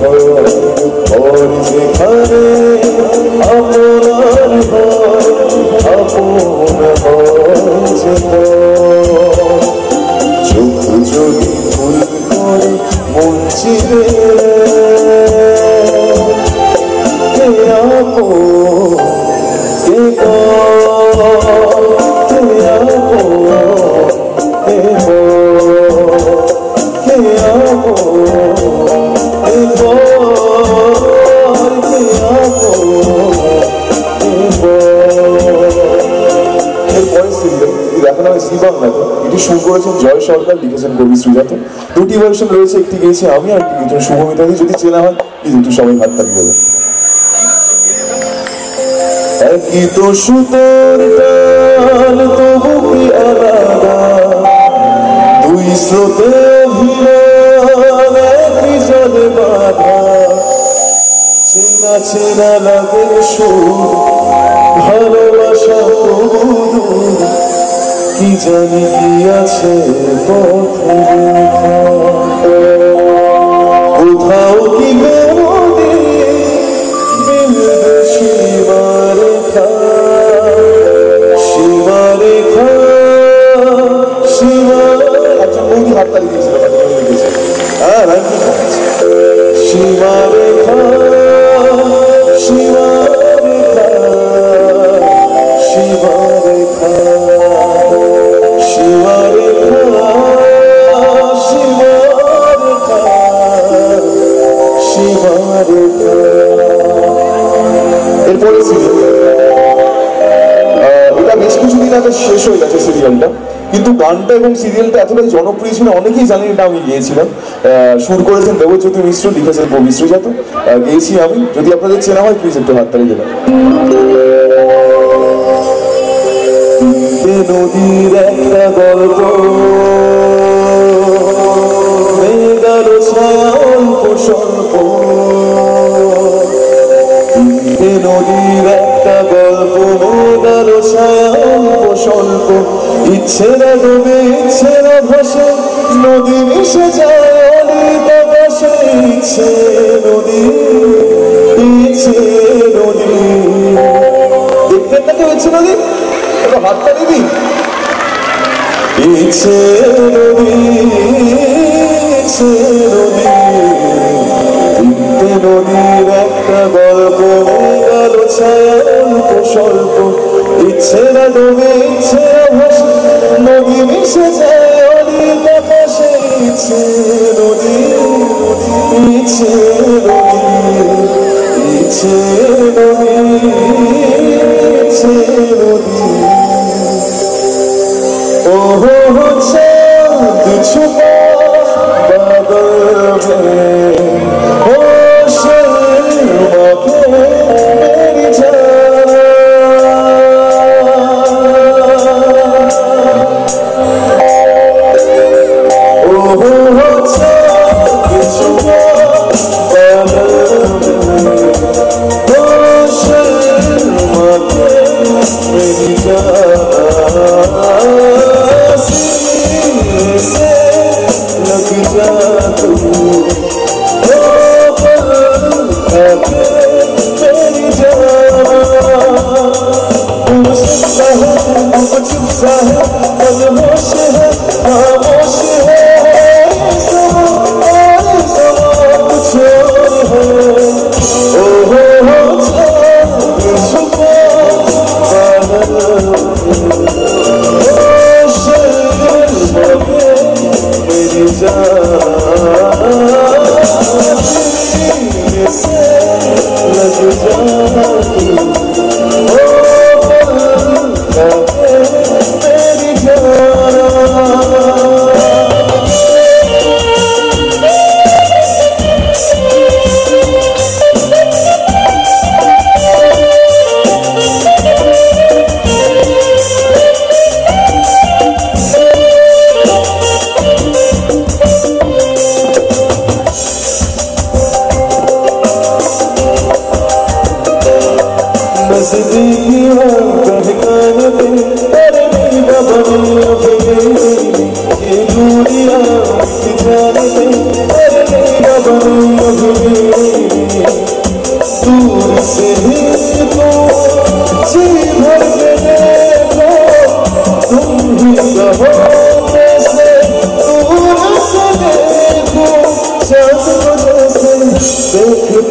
ঘর যেখানে আপনার ঘর আপন হয়েছে চোখ যদি ভুল করে মন চিরে এটি সুর করেছেন জয় সরকার, লিখেছেন কবি শ্রীজাত। দুটি ভার্সন রয়েছে, একটি গেয়েছি আমি আর একটি গেয়েছেন শুভমিতাদি। যদি চেনা হয় প্লিজ একটু সবাই হাত তালি দেবেন। একই তো সুতোর টান তবু কি আলাদা, দুই স্রোতে অভিমান একই জলে বাঁধা, চেনা চেনা লাগে সুর ভালোবাসা তবু কি জানি কি আছে কোথাও কি সীমারেখা সীমারেখা সীমা একজন বৌদি হাততালি দিয়েছিল, হ্যাঁ সীমারেখা সীমারেখা সীমারেখা এরপরে এটা বেশ কিছুদিন আগে শেষ হয়ে গেছে সিরিয়ালটা, কিন্তু গানটা এবং সিরিয়ালটা এতটাই জনপ্রিয় ছিল অনেকেই জানেন এটা আমি গিয়েছিলাম। সুর করেছেন দেবজ্যোতি মিশ্র, লিখেছেন কবি শ্রীজাত, গেয়েছি আমি। যদি আপনাদের চেনা হয় প্লিজ একটু হাততালি দেবেন। নদীর একটা গল্প মেঘাল ছায়া অল্প স্বল্প, নদীর একটা গল্প মেঘাল ছায়া অল্প স্বল্প, ইচ্ছেরা ডুবে ইচ্ছেরা ভাসে নদী মিশে যায় অনেক আকাশে, ইচ্ছে নদী ইচ্ছে নদী। দেখতেন না কেউ ইচ্ছে নদী? হাতটা দিবি ইচ্ছে নদী ইচ্ছে নদী, তিনটে নদীর একটা গল্প মেঘাল ছায়া অল্প স্বল্প, ইচ্ছেরা ডুবে ইচ্ছেরা ভাসে নদী মিশে যায় অনেক আকাশে, ইচ্ছে নদী ইচ্ছে নদী ইচ্ছে নদী ইচ্ছে নদী। ओहो चाँद छुपा बादल में, ओ शर्मा के मेरी जान, ओहो चाँद छुपा बादल में, ओ शर्मा के मेरी जान,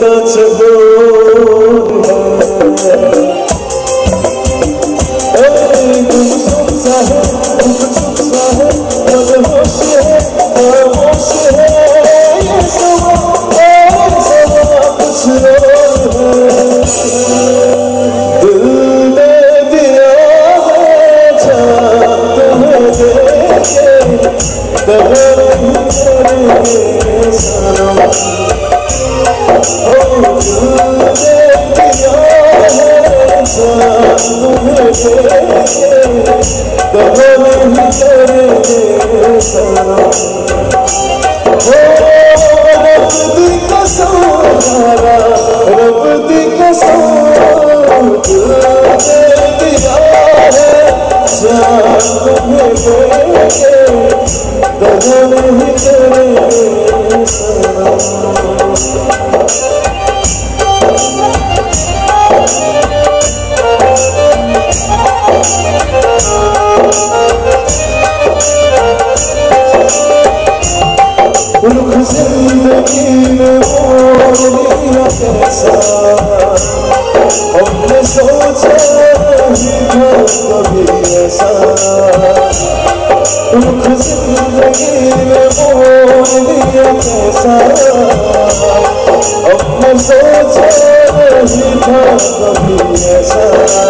का चकोर है, गुमसुम सा है, गुमसुम सा है, मदहोश है, खामोश है, ये समा कुछ और है। दिल दे दिया है जान तुम्हें देके, दगा नहीं करेंगे सनम। दिल दे दिया है जान तुम्हें देके, दगा नहीं करेंगे सनम। रब दी कसम यारा, रब दी कसम, दिल दे दिया है जान तुम्हें देके, दगा नहीं करेंगे सनम। रुख जिंदगी में मोड़ लिया कैसा, हमने सोचा नहीं था कभी ऐसा। रुख जिंदगी में मोड़ लिया कैसा, हमने सोचा नहीं था कभी ऐसा।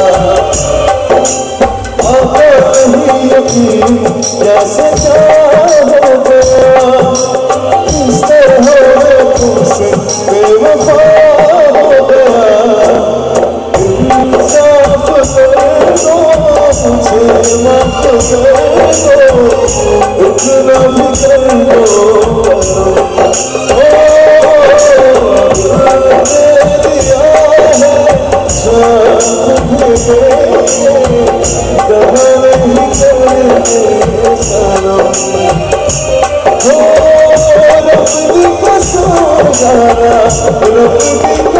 आता नहीं यकीन कैसे क्या हो गया, इस तरह तुमसे बेवफा हो गया। इंसाफ कर दो मुझे, माफ कर दो, इतना भी कर दो। दे दिया है जान तुम्हें देके, दगा नहीं करेंगे सनम। रब दी कसम यारा, रब दी